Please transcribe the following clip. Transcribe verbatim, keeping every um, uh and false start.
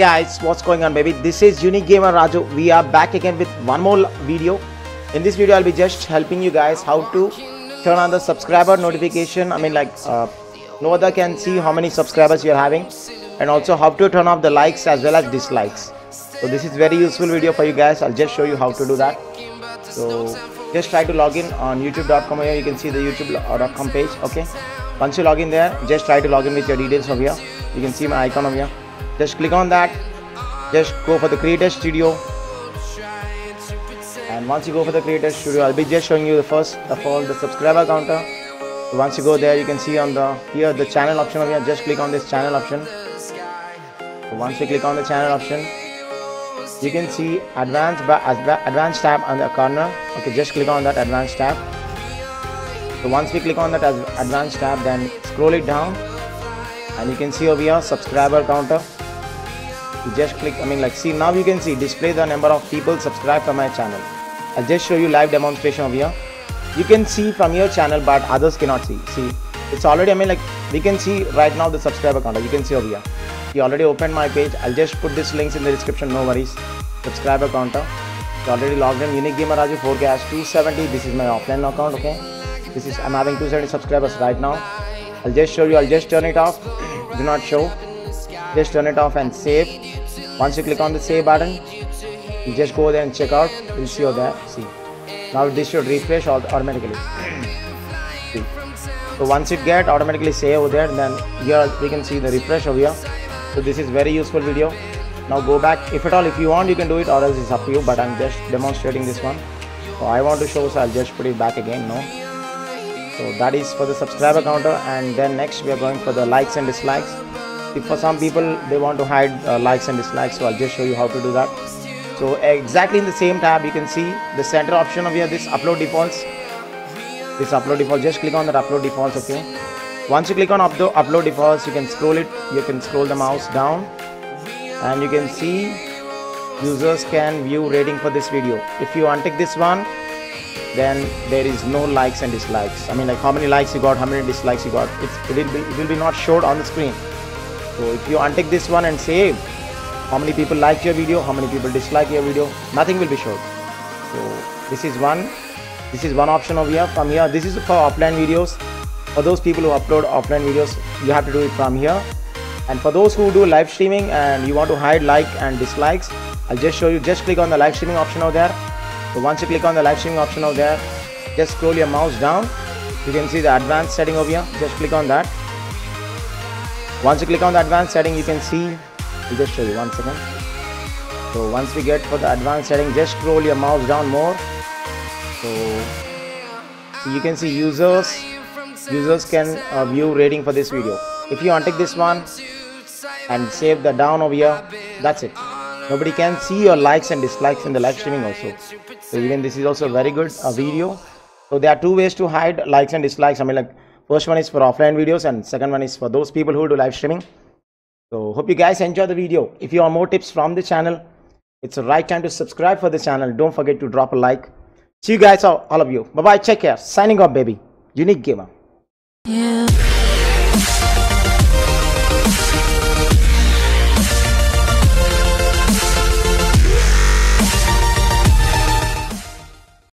guys, what's going on, baby? This is Unique Gamer Raju. We are back again with one more video. In this video I'll be just helping you guys how to turn on the subscriber notification. I mean, like uh, no other can see how many subscribers you're having, and also how to turn off the likes as well as dislikes. So this is very useful video for you guys. I'll just show you how to do that. So just try to log in on youtube dot com. Here you can see the youtube dot com page. Okay, once you log in there, just try to log in with your details over here. You can see my icon over here. Just click on that. Just go for the Creator Studio, and once you go for the Creator Studio, I'll be just showing you the first of all the subscriber counter. So once you go there, you can see on the here the channel option over here. Just click on this channel option. So once you click on the channel option, you can see advanced advanced tab on the corner. Okay, just click on that advanced tab. So once we click on that as advanced tab, then scroll it down, and you can see over here subscriber counter. You just click, I mean, like, see, now you can see display the number of people subscribed to my channel. I'll just show you live demonstration over here. You can see from your channel, but others cannot see. See, it's already, I mean, like, we can see right now the subscriber counter. You can see over here. You already opened my page. I'll just put this links in the description, no worries. Subscriber counter. It's already logged in. Unique Gamer Raju four K has two seventy. This is my offline account. Okay, this is, I'm having two seventy subscribers right now. I'll just show you. I'll just turn it off. Do not show. Just turn it off and save. Once you click on the save button, you just go there and check out. You'll see over there. See, now this should refresh automatically. See, so once it get automatically save over there, then here we can see the refresh over here. So this is very useful video. Now go back, if at all, if you want you can do it, or else it's up to you, but I'm just demonstrating this one. So I want to show, so I'll just put it back again. No, so that is for the subscriber counter. And then next we are going for the likes and dislikes. If for some people they want to hide uh, likes and dislikes, so I'll just show you how to do that. So exactly in the same tab, you can see the center option over here, this upload defaults. This upload default, just click on that upload defaults. Okay, once you click on up the upload defaults, you can scroll it, you can scroll the mouse down, and you can see users can view rating for this video. If you untick this one, then there is no likes and dislikes. I mean, like, how many likes you got, how many dislikes you got, it's, it will be it will be not showed on the screen. So if you untick this one and save how many people liked your video, how many people dislike your video, nothing will be showed. So this is one this is one option over here. From here, this is for offline videos. For those people who upload offline videos, you have to do it from here. And for those who do live streaming and you want to hide like and dislikes, I'll just show you. Just click on the live streaming option over there. So once you click on the live streaming option over there, just scroll your mouse down. You can see the advanced setting over here. Just click on that. Once you click on the advanced setting, you can see, I'll just show you one second. So once we get for the advanced setting, just scroll your mouse down more. So, so you can see users users can uh, view rating for this video. If you untick this one and save the down over here, that's it. Nobody can see your likes and dislikes in the live streaming also. So even this is also very good uh, video. So there are two ways to hide likes and dislikes. I mean, like, first one is for offline videos, and second one is for those people who do live streaming. So hope you guys enjoy the video. If you want more tips from the channel, it's the right time to subscribe for the channel. Don't forget to drop a like. See you guys, all, all of you. Bye bye. Take care. Signing off, baby. Unique Gamer. Yeah.